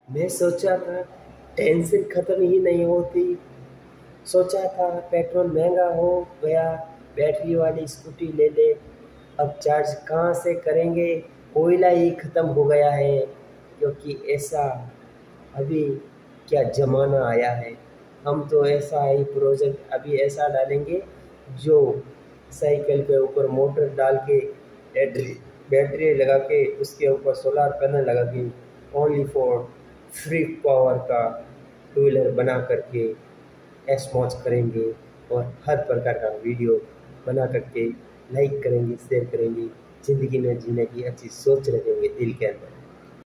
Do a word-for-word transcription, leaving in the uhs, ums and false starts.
मैं सोचा था टेंशन ख़त्म ही नहीं होती। सोचा था पेट्रोल महंगा हो गया, बैटरी वाली स्कूटी ले ले। अब चार्ज कहाँ से करेंगे, कोयला ही ख़त्म हो गया है। क्योंकि ऐसा अभी क्या ज़माना आया है। हम तो ऐसा ही प्रोजेक्ट अभी ऐसा डालेंगे जो साइकिल के ऊपर मोटर डाल के बैटरी बैटरी लगा के उसके ऊपर सोलर पैनल लगा के ओनली फॉर फ्री पावर का टू व्हीलर बना करके ऐश मौज करेंगे। और हर प्रकार का वीडियो बना करके लाइक करेंगे, शेयर करेंगे, ज़िंदगी में जीने की अच्छी सोच रखेंगे दिल के अंदर।